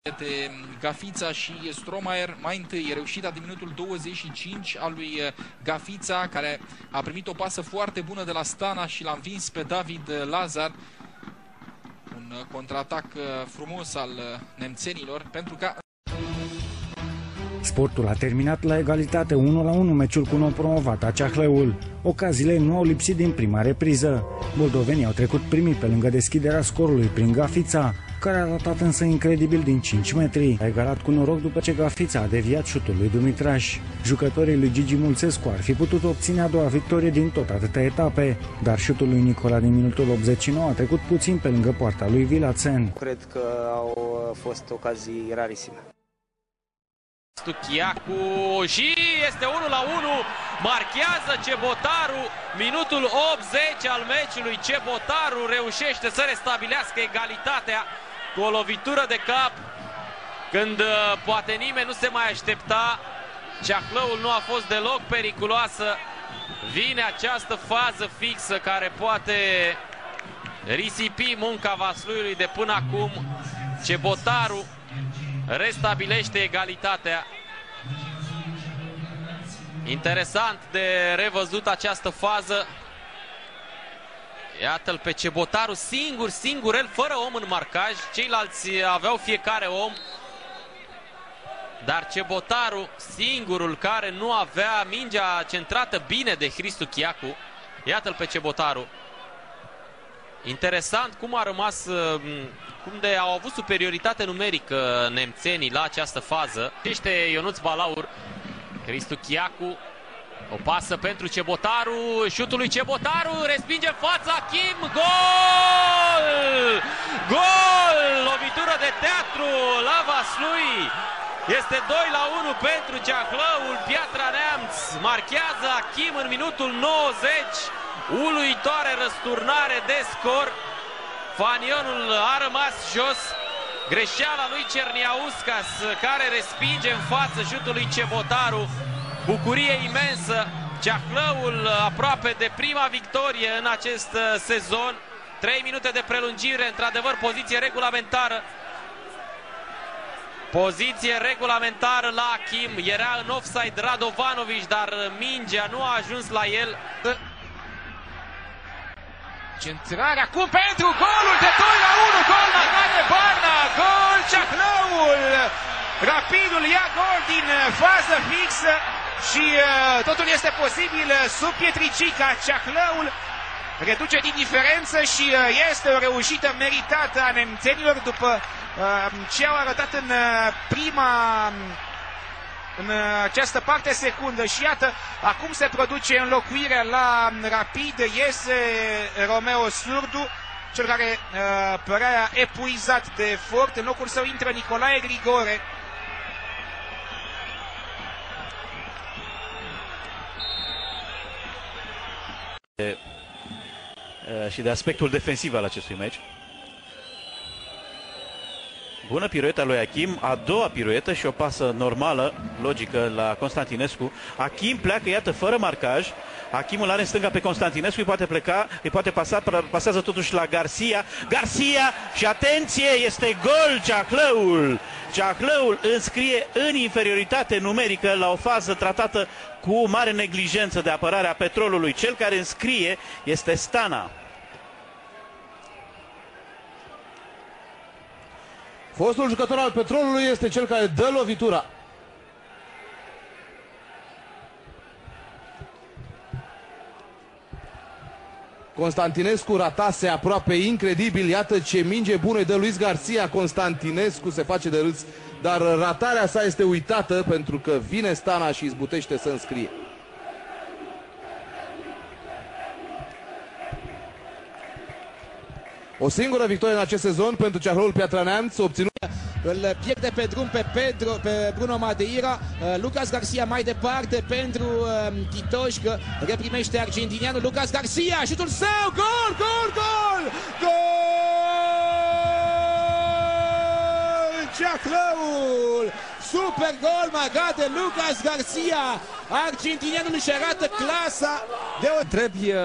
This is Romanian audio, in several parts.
de Gafița și Stromayer. Mai întâi reușita de minutul 25 al lui Gafița, care a primit o pasă foarte bună de la Stana și l-a învins pe David Lazar. Un contraatac frumos al nemțenilor, pentru că Sportul a terminat la egalitate 1-1 meciul cu nou promovat Ceahlăul. Ocaziile nu au lipsit din prima repriză. Moldovenii au trecut primii pe lângă deschiderea scorului prin Gafița, care a ratat însă incredibil din 5 metri. A egalat cu noroc după ce Gafița a deviat șutul lui Dumitraș. Jucătorii lui Gigi Mulțescu ar fi putut obține a doua victorie din tot atâtea etape, dar șutul lui Nicola din minutul 89 a trecut puțin pe lângă poarta lui Vilațen. Cred că au fost ocazii rarisime. Chiacu și este 1-1, marchează Cebotaru, minutul 80 al meciului. Cebotaru reușește să restabilească egalitatea cu o lovitură de cap când poate nimeni nu se mai aștepta. Ceahlăul nu a fost deloc periculoasă. Vine această fază fixă care poate risipi munca Vasluiului de până acum. Cebotaru restabilește egalitatea. Interesant de revăzut această fază. Iată-l pe Cebotaru singur, el fără om în marcaj. Ceilalți aveau fiecare om, dar Cebotaru singurul care nu avea mingea centrată bine de Hristu Chiacu. Iată-l pe Cebotaru. Interesant cum a rămas, cum de au avut superioritate numerică nemțenii la această fază. Este Ionuț Balaur, Hristu Chiacu, o pasă pentru Cebotaru, șutul lui Cebotaru, respinge fața, Kim, gol! Gol! Lovitură de teatru la Vaslui. Este 2-1 pentru Ceahlăul. Piatra Neamț marchează Achim în minutul 90. Uluitoare răsturnare de scor. Fanionul a rămas jos. Greșeala lui Cerniauskas, care respinge în față șutul lui Cebotaru. Bucurie imensă. Ceahlăul aproape de prima victorie în acest sezon. 3 minute de prelungire, într-adevăr poziție regulamentară. Poziție regulamentară la Achim. Era în offside Radovanovic, dar mingea nu a ajuns la el. Centrarea acum pentru golul de 2-1, gol marcat de Barna, gol Ceahlăul. Rapidul ia gol din fază fixă și totul este posibil sub Pietricica. Ceahlăul reduce din diferență și este o reușită meritată a nemțenilor după ce au arătat în în această parte secundă. Și iată, acum se produce înlocuirea la Rapid, iese Romeo Surdu, cel care părea epuizat de efort. În locul său intră Nicolae Grigore. Și de aspectul defensiv al acestui meci. Bună pirueta lui Achim, a doua piruetă și o pasă normală, logică, la Constantinescu. Achim pleacă, iată, fără marcaj. Achim îl are în stânga pe Constantinescu, îi poate pleca, îi poate pasa, pasează totuși la Garcia. Garcia și atenție, este gol Ceahlăul! Ceahlăul înscrie în inferioritate numerică la o fază tratată cu mare neglijență de apărarea Petrolului. Cel care înscrie este Stana. Fostul jucător al Petrolului este cel care dă lovitura. Constantinescu ratase aproape incredibil. Iată ce minge bună îi dă Luis Garcia. Constantinescu se face de râs, dar ratarea sa este uitată pentru că vine Stana și izbutește să înscrie. O singură victorie în acest sezon pentru Ceahlăul Piatra Neamț, obținut. Îl pierde pe drum pe Bruno Madeira. Lucas Garcia mai departe pentru Titoșcă. Reprimește argentinianul Lucas Garcia. Șutul său. Gol, gol, gol! Gol! Ceahlăul! Super gol marcat de Lucas Garcia. Argentinianul își arată clasa de o... Trebuie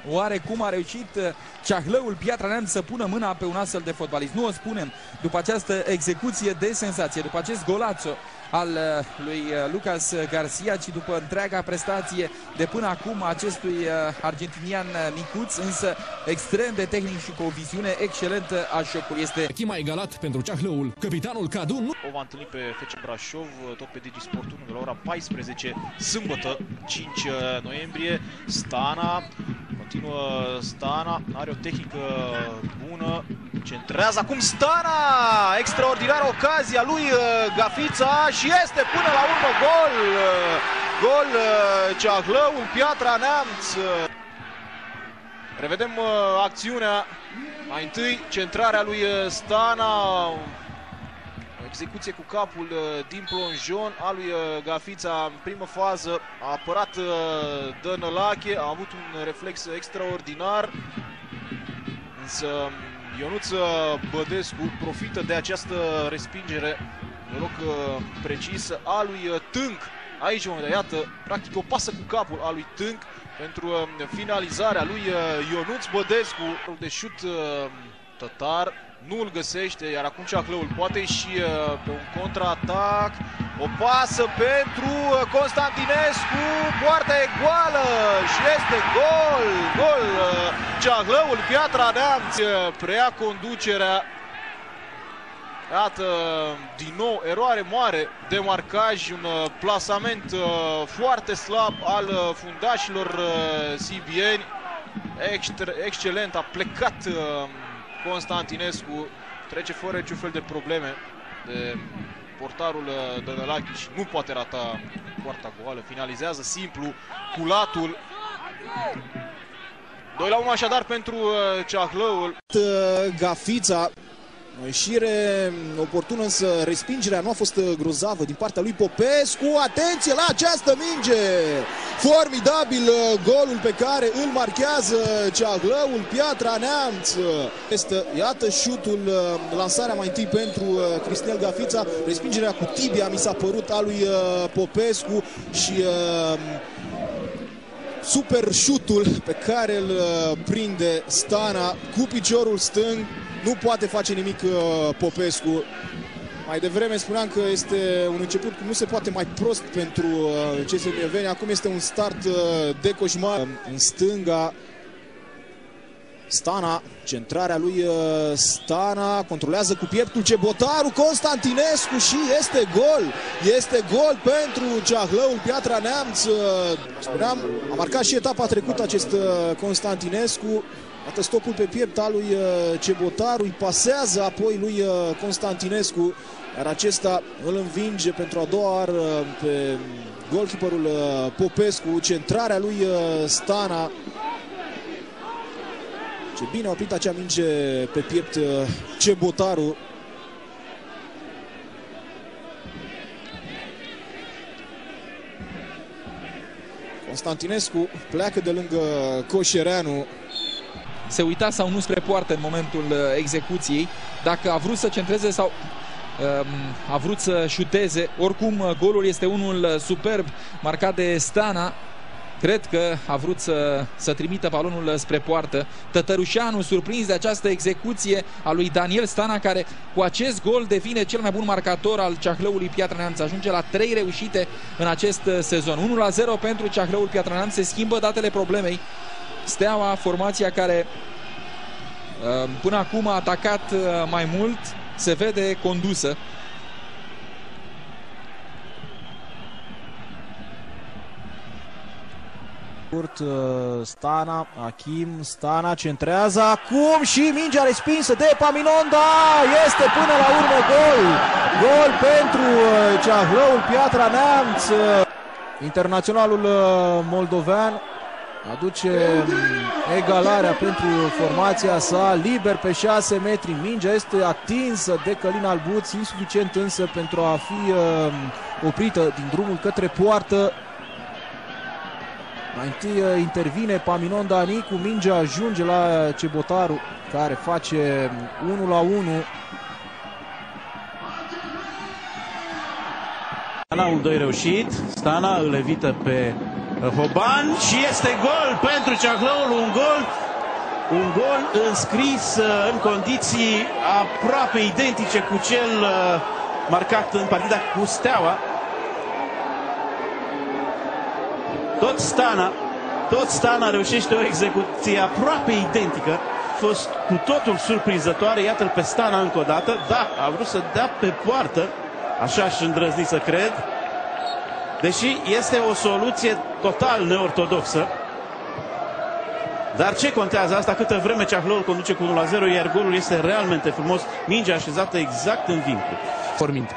oare cum a reușit Ceahlăul Piatra Neamț să pună mâna pe un astfel de fotbalist. Nu o spunem după această execuție de senzație, după acest golațo al lui Lucas Garcia, ci după întreaga prestație de până acum acestui argentinian micuț, însă extrem de tehnic și cu o viziune excelentă a jocului. Este Achim a egalat pentru Ceahlăul, capitanul Cadu. O va întâlni pe FC Brașov, tot pe DigiSport 1 de la ora 14, sâmbătă, 5 noiembrie. Stana, continuă Stana, are o tehnică bună, centrează acum Stana, extraordinară ocazia lui Gafița și este până la urmă gol! Gol Ceahlăul Piatra Neamț. Revedem acțiunea, mai întâi centrarea lui Stana, o execuție cu capul din plonjon a lui Gafița în primă fază, a apărat Dănălache, a avut un reflex extraordinar, însă Ionuț Bădescu profită de această respingere, noroc precisă, a lui Tânc. Aici, iată, practic o pasă cu capul a lui Tânc pentru finalizarea lui Ionuț Bădescu. De șut tătar, nu îl găsește, iar acum Ceahlăul poate și pe un contraatac. O pasă pentru Constantinescu, poarta e goală și este gol! Gol! Ceahlăul Piatra Neamț preia conducerea. Iată, din nou, eroare mare de marcaj, un plasament foarte slab al fundașilor sibieni. Excelent, a plecat Constantinescu, trece fără niciun fel de probleme de portarul Dănălache și nu poate rata poarta goală. Finalizează simplu cu latul. 2-1 așadar pentru Ceahlăul. Gafița, o ieșire oportună, însă respingerea nu a fost grozavă din partea lui Popescu. Atenție la această minge! Formidabil golul pe care îl marchează Ceahlăul Piatra Neamț. Iată șutul, lansarea mai întâi pentru Cristinel Gafița. Respingerea cu tibia mi s-a părut a lui Popescu și super șutul pe care îl prinde Stana cu piciorul stâng. Nu poate face nimic Popescu. Mai devreme spuneam că este un început cum nu se poate mai prost pentru CSM-Veni. Acum este un start de coșmar. În stânga Stana, centrarea lui Stana, controlează cu pieptul Cebotaru, Constantinescu și este gol! Este gol pentru Ceahlăul Piatra Neamț. Spuneam, a marcat și etapa trecută acest Constantinescu. Iată stopul pe piept al lui Cebotaru, îi pasează apoi lui Constantinescu, iar acesta îl învinge pentru a doua oară pe goalkeeperul Popescu. Centrarea lui Stana. Ce bine a oprit acea minge pe piept Cebotaru. Constantinescu pleacă de lângă Coșereanu. Se uita sau nu spre poartă în momentul execuției, dacă a vrut să centreze sau a vrut să șuteze. Oricum, golul este unul superb, marcat de Stana. Cred că a vrut să trimită balonul spre poartă. Tătărușanu, surprins de această execuție a lui Daniel Stana, care cu acest gol devine cel mai bun marcator al Ceahlăului Piatra Neamț. Ajunge la 3 reușite în acest sezon. 1-0 pentru Ceahlăul Piatra Neamț. Se schimbă datele problemei. Steaua, formația care până acum a atacat mai mult, se vede condusă. Stana, Achim, Stana centrează acum și mingea respinsă de Paminonda. Este până la urmă gol. Gol pentru Ceahlăul Piatra Neamț. Internaționalul moldovean aduce egalarea pentru formația sa, liber pe 6 metri. Mingea este atinsă de Călin Albuț, insuficient însă pentru a fi oprită din drumul către poartă. Mai întâi intervine Paminonda Anicu, mingea ajunge la Cebotaru, care face 1-1. Stana, un 2 reușit, Stana îl evită pe Hoban și este gol pentru Ceahlăul, un gol înscris în condiții aproape identice cu cel marcat în partida cu Steaua. Tot Stana reușește o execuție aproape identică. A fost cu totul surprinzătoare. Iată-l pe Stana încă o dată. Da, a vrut să dea pe poartă, așa aș îndrăzni să cred. Deși este o soluție total neortodoxă. Dar ce contează asta câtă vreme Ceahlăul conduce cu 1-0, iar golul este realmente frumos. Mingea așezată exact în vincul. Forminte.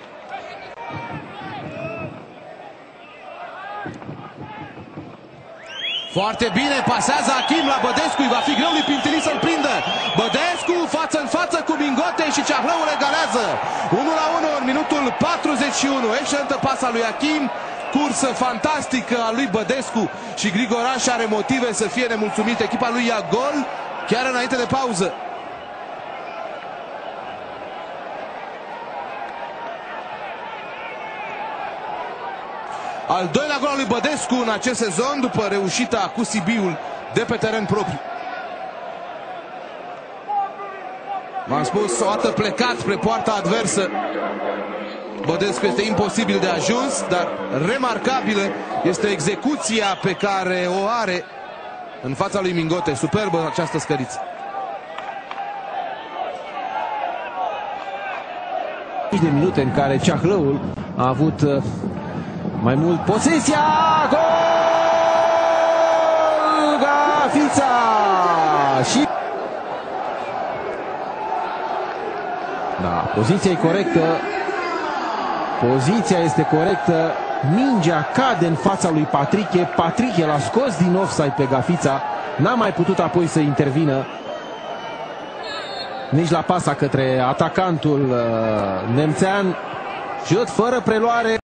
Foarte bine, pasează Achim la Bădescu, îi va fi greu lui Pintili să-l prindă. Bădescu față în față cu Mingote și Ceahlăul egalează. 1-1 în minutul 41. Excelentă pasa lui Achim, cursă fantastică a lui Bădescu și Grigoraș are motive să fie nemulțumit. Echipa lui ia gol chiar înainte de pauză. Al doilea gol al lui Bădescu în acest sezon după reușita cu Sibiul de pe teren propriu. V-am spus, o dată plecat spre poarta adversă. Bădescu este imposibil de ajuns, dar remarcabilă este execuția pe care o are în fața lui Mingote. Superbă această scăriță. De minute în care Ceahlăul a avut mai mult posesia. Gol! Gafița! Și da, poziția e corectă. Poziția este corectă. Mingea cade în fața lui Patriche. Patriche l-a scos din offside pe Gafița. N-a mai putut apoi să intervină nici la pasa către atacantul nemțean. Șut fără preluare.